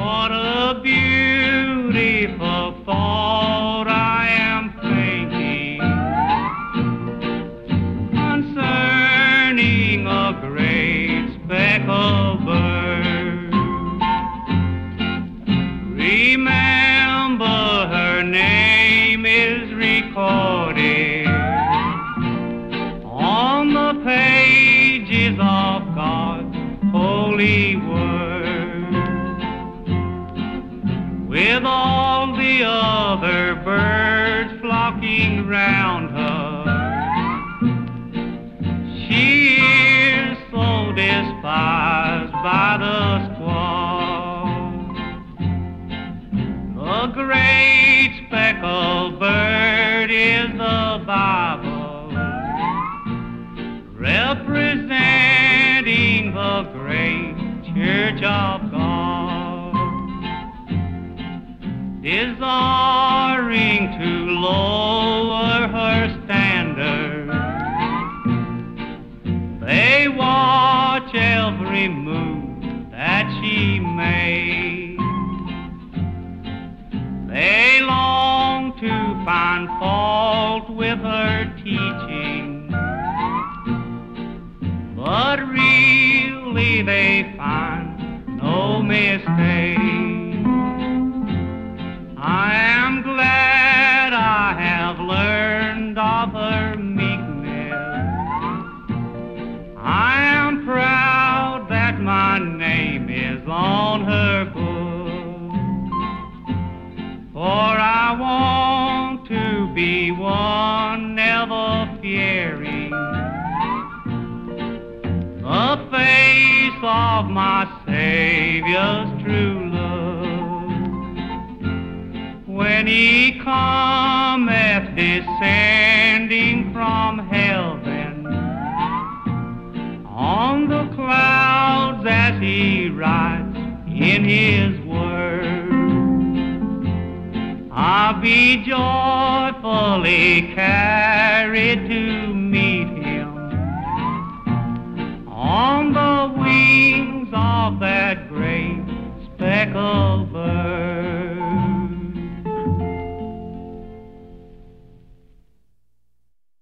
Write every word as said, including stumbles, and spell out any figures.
What a beautiful thought I am thinking concerning a great speckled bird. Remember, her name is recorded on the pages of God's holy word. With all the other birds flocking round her, she is so despised by the squaw. The great speckled bird is the Bible, representing the great Church of God, desiring to lower her standard. They watch every move that she makes. They long to find fault with her teaching, but really they find no mistake. I am glad I have learned of her meekness. I am proud that my name is on her book, for I want to be one never fearing the face of my Savior's true love. When he cometh descending from heaven on the clouds as he writes in his word, I'll be joyfully carried to